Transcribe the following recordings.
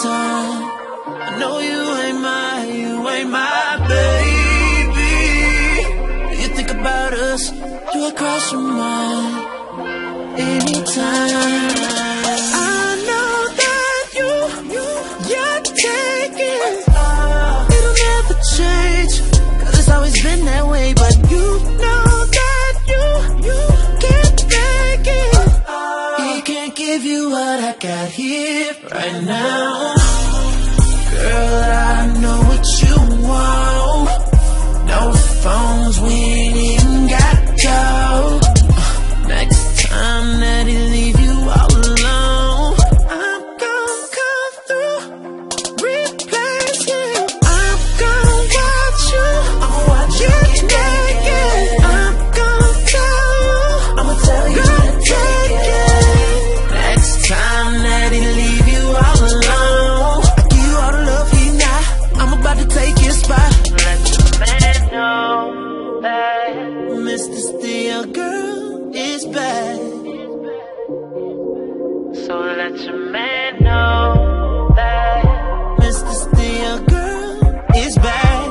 time. I know you ain't my baby. You think about us, do I cross your mind anytime? I know that you're taking. It'll never change, 'cause it's always been that way. But you know that you can't take it. He can't give you what I got here right now. Girl, I know what you want. No phones, we ain't even got dough. Next time that he leave you all alone, I'm gonna come through, replace you. I'm gonna watch you get naked. I'm gonna tell you to take it. Next time that he leave you all alone, I give you all the love he not. I'm about to take your spot. Let your man know that Mr. Steel Girl is back. So let your man know that Mr. Steel Girl is back.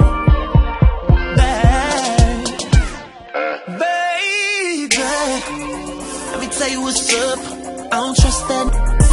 Baby, let me tell you what's up. I don't trust that.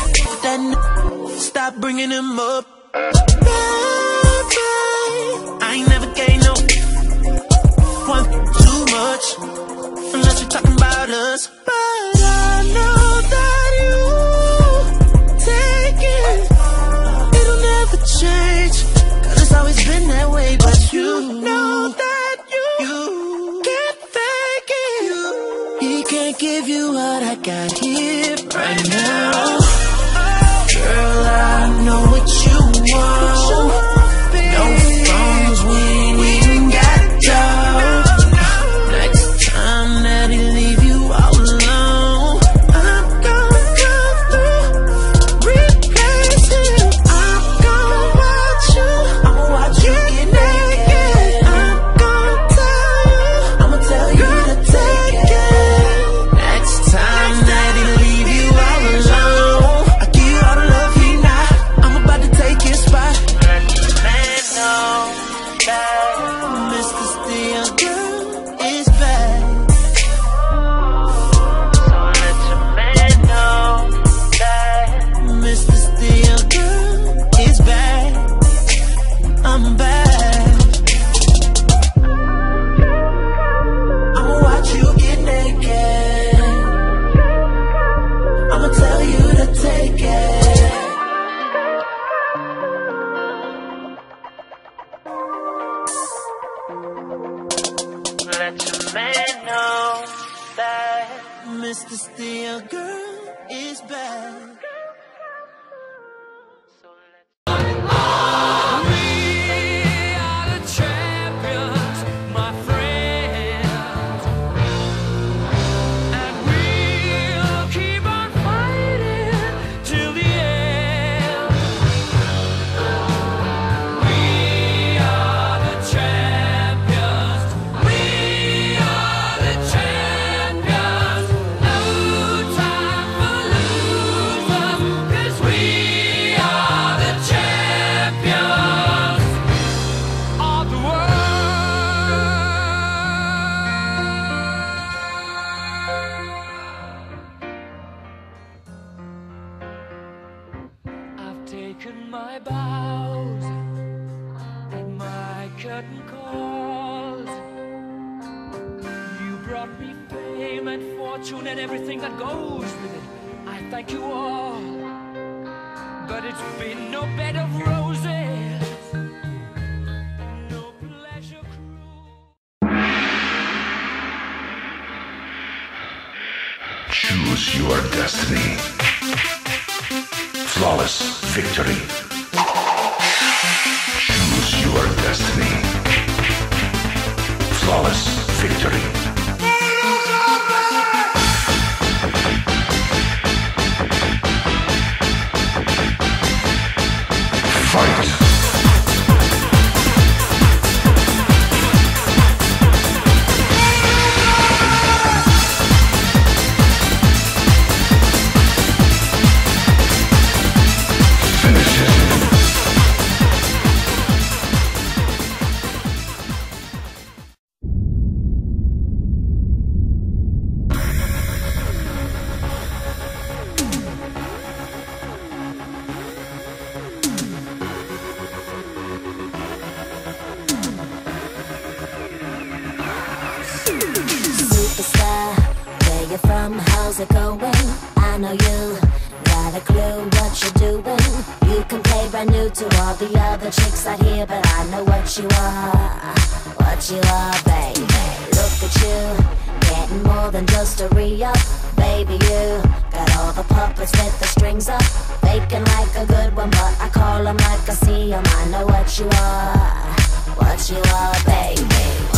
Stop bringing him up. Baby, I ain't never gave no one too much, unless you're talking about us. But I know that you take it. It'll never change, 'cause it's always been that way. But you know that you can't fake it. He can't give you what I got here right now. Girl, I know what you want. No phones, we ain't even got dough. Next time that he leave you all alone, I'm gonna come through, replace him. I'm gonna watch you get naked. I'ma tell you to take it. Next time that he leave you all alone, I give you all the love he not. I'm about to take his spot. Let the man know that Mr. Steel Girl is back. So let your man know that Mr. Steel Girl is back. I'm back. I'ma watch you get naked. I'ma tell you to take it. Let your man know that Mr. Steel Girl is back. Taken my bows and my curtain calls. You brought me fame and fortune and everything that goes with it. I thank you all, but it's been no bed of roses, no pleasure cruise. Choose your destiny. Flawless victory. Choose your destiny. Flawless victory. Fight. Finish it. you from? How's it going? I know you got a clue what you're doing. You can play brand new to all the other chicks out here, but I know what you are, baby. Look at you, getting more than just a re-up. Baby, you got all the puppets with the strings up, faking like a good one, but I call them like I see them. I know what you are, baby.